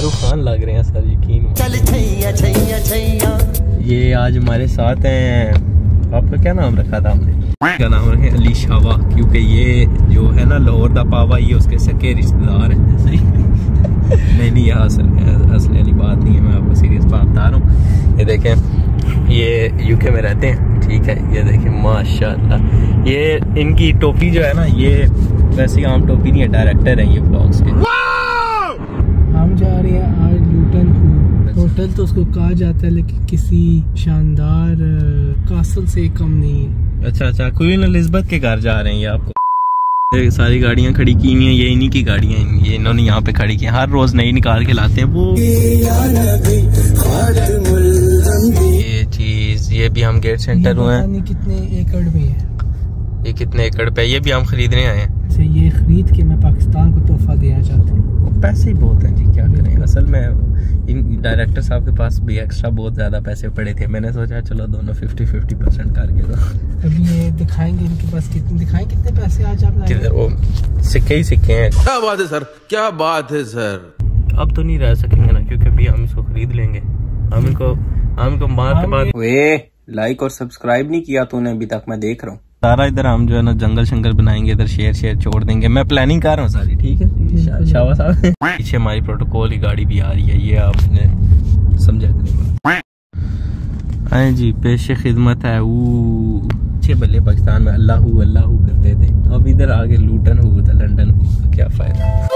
शाहरुख खान लग रहे हैं सर, यकीन। ये आज हमारे साथ हैं, आपका क्या नाम रखा था हमने? क्या नाम रखे? अली शावा, क्योंकि ये जो है ना लाहौर दा पावा, ये उसके सके रिश्तेदार हैं। सही नहीं, यह असल वाली बात नहीं है, मैं आपको सीरियस बात बता रहा हूँ। ये देखें, ये यूके में रहते हैं, ठीक है। ये देखें माशाल्लाह, ये इनकी टोपी जो है ना, ये वैसे आम टोपी नहीं है, डायरेक्टर हैं ये ब्लॉग्स के। हम जा रहे हैं आज लूटन होटल, तो उसको कहा जाता है, लेकिन किसी शानदार कासल से कम नहीं है। अच्छा, क्वीन एलिजाबेथ के घर जा रहे हैं ये आपको। सारी गाड़ियां खड़ी की हुई हैं, ये इन्हीं की गाड़ियां हैं, ये इन्होंने यहाँ पे खड़ी की, हर रोज नई निकाल के लाते हैं वो। ये चीज, ये भी हम गेट सेंटर हुए हैं। कितने एकड़ में है ये? कितने एकड़ पे? ये भी हम खरीदने आए हैं। ये खरीद के मैं पाकिस्तान को तोहफा देना चाहता हूँ। पैसे ही बहुत हैं जी, क्या करें। असल में इन डायरेक्टर साहब के पास भी एक्स्ट्रा बहुत ज्यादा पैसे पड़े थे, मैंने सोचा चलो दोनों 50-50% करके दो। अभी ये दिखाएंगे इनके पास कितने, दिखाएं कितने पैसे आज आप लाए? किधर? वो सिक्के ही सिक्के हैं। क्या बात है सर, क्या बात है सर। अब तो नहीं रह सकेंगे ना, क्योंकि अभी हम इसको खरीद लेंगे। हम इनको मार के बाद। वे लाइक और सब्सक्राइब नहीं किया तूने अभी तक, मैं देख रहा हूँ। सारा इधर हम जो है ना जंगल शंगल बनाएंगे, इधर शेर छोड़ देंगे। मैं प्लानिंग कर रहा हूँ सारी, ठीक है शावा साहब। पीछे हमारी प्रोटोकॉल की गाड़ी भी आ रही है, ये आपने समझा करेंगे। आए जी, पेशे खिदमत है। अच्छे बल्ले पाकिस्तान में अल्लाहू अल्लाहू करते थे, अब इधर आगे लूटन हुआ था, लंदन हुआ था, क्या फायदा।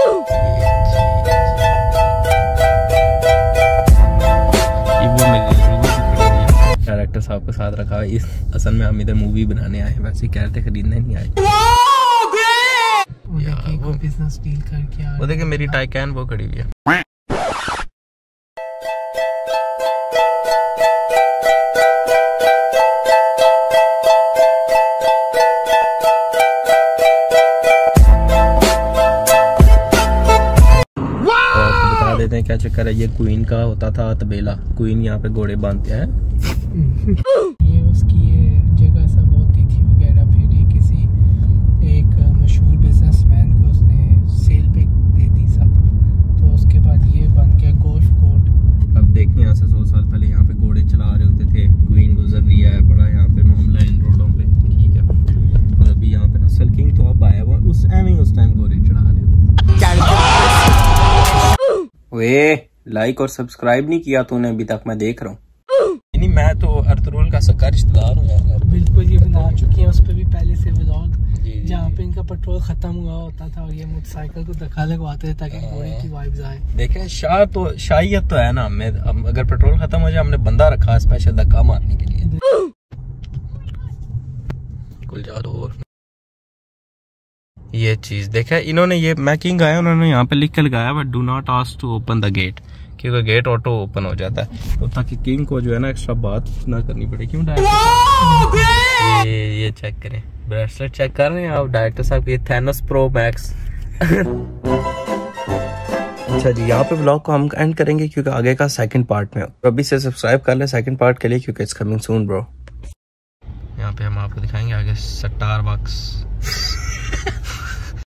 डायरेक्टर साहब के साथ रखा है इस, असल में हम इधर मूवी बनाने आए हैं, वैसे कह रहे थे खरीदने नहीं आए। वो बिजनेस डील करके आ, वो देखिए मेरी टाइकैन वो खड़ी हुई है। बता देते हैं क्या चक्कर है। ये क्वीन का होता था तबेला, क्वीन यहाँ पे घोड़े बांधते हैं। ये उसकी ये जगह सब होती थी वगैरह, फिर ये किसी एक मशहूर बिजनेसमैन को उसने सेल पे दे दी सब, तो उसके बाद ये बन गया गोल्फ कोर्ट। अब देखिए, यहाँ से 100 साल पहले यहाँ पे घोड़े चला रहे होते थे, क्वीन गुजर रही है, बड़ा यहाँ पे मामला इन रोडों पे, ठीक है। और अभी यहाँ पे असल किंग तो अब आया हुआ, उस टाइम घोड़े चढ़ा रहे होते। वे लाइक और सब्सक्राइब नहीं किया तूने अभी तक, मैं देख रहा हूँ। नहीं, मैं तो अर्तुगरुल का सक्का रिश्तेदार हूँ यार। बिल्कुल, ये बना चुकी है, उस पर भी पहले से व्लॉग, जहाँ पे इनका पेट्रोल खत्म हुआ होता था और ये मोटरसाइकिल को धक्का लगवाते थे ताकि घोड़े की वाइब्स आए। देखें, शाहियत तो है ना हमें। अगर पेट्रोल खत्म हो जाए, हमने बंदा रखा स्पेशल धक्का मारने के लिए। कुल जा दो। ये चीज देखे इन्होंने, ये मैकिंग आया, उन्होंने यहाँ पे लिख के लगाया but do not ask to open the gate, क्योंकि गेट ऑटो ओपन हो जाता है, तो ताकि किंग को जो है ना एक्स्ट्रा बात ना करनी पड़े। क्यों डायरेक्टर ये चेक करें, ब्रेसलेट चेक कर रहे हैं आप डायरेक्टर साहब की, थैनोस प्रो मैक्स। अच्छा जी, यहाँ पे ब्लॉग को हम एंड करेंगे क्योंकि आगे का सेकंड पार्ट में, अभी से सब्सक्राइब कर ले सेकंड पार्ट के लिए, क्योंकि इट्स कमिंग सून ब्रो। यहाँ पे हम आपको दिखाएंगे आगे स्टारबक्स।